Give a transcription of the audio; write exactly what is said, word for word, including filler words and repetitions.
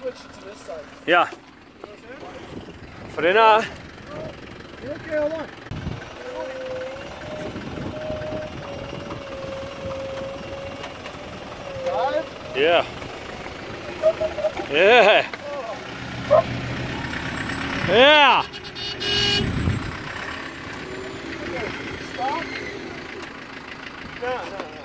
switch it to this side. Ja. Frena. Okay, hold on. Dive? Yeah. Yeah. Yeah. Stop. No, no, no.